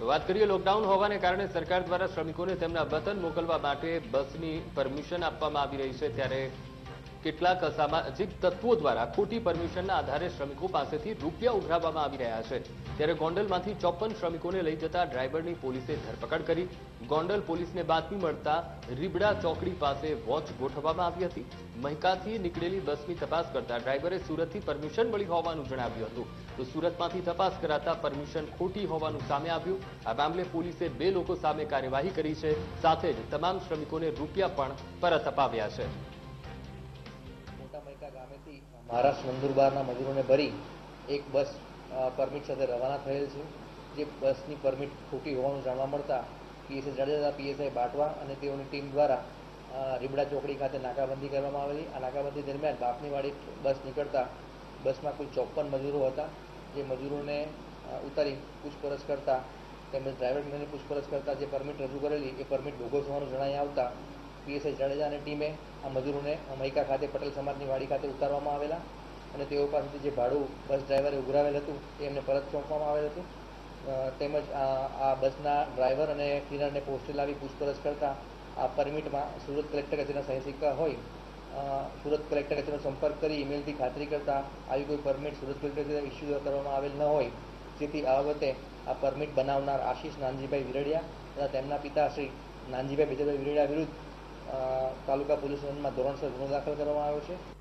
વાત કરીએ લોકડાઉન હોવાને કારણે સરકાર દ્વારા શ્રમિકોને તેમના વતન મોકલવા માટે બસની પરમિશન આપવામાં આવી રહી છે, ત્યારે કેટલાક અસામાજિક તત્વો દ્વારા ખોટી પરમિશનના આધારે શ્રમિકો પાસેથી રૂપિયા ઉઘરાવવામાં આવી રહ્યા છે। ત્યારે ગોંડલમાંથી 54 શ્રમિકોને લઈ જતા ડ્રાઈવરની પોલીસે ધરપકડ કરી। ગોંડલ પોલીસને બાતમી મળતા રીબડા ચોકડી પાસે વોચ ગોઠવવામાં આવી હતી। મહિકાથી નીકળેલી બસની તપાસ કરતા ડ્રાઈવરે સુરતથી પરમિશન મળી હોવાનું જણાવ્યું હતું, તો સુરતમાંથી તપાસ કરાતા પરમિશન ખોટી હોવાનું સામે આવ્યું। આ મામલે પોલીસે 2 લોકો સામે કાર્યવાહી કરી છે, સાથે જ તમામ શ્રમિકોને રૂપિયા પણ પરત અપાવ્યા છે। ગામેથી મહારાષ્ટ્ર નંદુરબારના મજૂરોને ભરી એક બસ પરમિટ સાથે રવાના થયેલ છે, જે બસની પરમિટ ખોટી હોવાનું જાણવા મળતા પીએસઆઈ જાડેજા, પીએસઆઈ બાટવા અને તેઓની ટીમ દ્વારા રીબડા ચોકડી ખાતે નાકાબંધી કરવામાં આવેલી। આ નાકાબંધી દરમિયાન બાપનીવાડી બસ નીકળતા બસમાં કુલ 54 મજૂરો હતા, જે મજૂરોને ઉતારી પૂછપરછ કરતા તેમજ ડ્રાઈવરને પૂછપરછ કરતા જે પરમિટ રજૂ કરેલી એ પરમિટ બોગસ હોવાનું જણાઈ આવતા પીએસઆઈ જાડેજા અને ટીમે આ મજૂરોને મહિકા ખાતે પટેલ સમાજની વાડી ખાતે ઉતારવામાં આવેલા અને તેઓ પાસેથી જે ભાડું બસ ડ્રાઈવરે ઉઘરાવેલ હતું તે એમને પરત સોંપવામાં આવેલ હતું। તેમજ આ બસના ડ્રાઈવર અને ક્લીનરને પોસ્ટે લાવી પૂછપરછ કરતા આ પરમિટમાં સુરત કલેક્ટર કચેરીના સહી સિક્કા હોય, સુરત કલેક્ટર કચેરીનો સંપર્ક કરી ઈમેલથી ખાતરી કરતા આવી કોઈ પરમિટ સુરત કલેક્ટર ઇસ્યુ કરવામાં આવેલ ન હોય, જેથી આ વખતે આ પરમિટ બનાવનાર આશીષ નાનજીભાઈ વિરડિયા તથા તેમના પિતા શ્રી નાનજીભાઈ બેજરભાઈ વિરડિયા વિરુદ્ધ તાલુકા પોલીસ સ્ટેશનમાં ધોરણસર ગુનો દાખલ કરવામાં આવ્યો છે।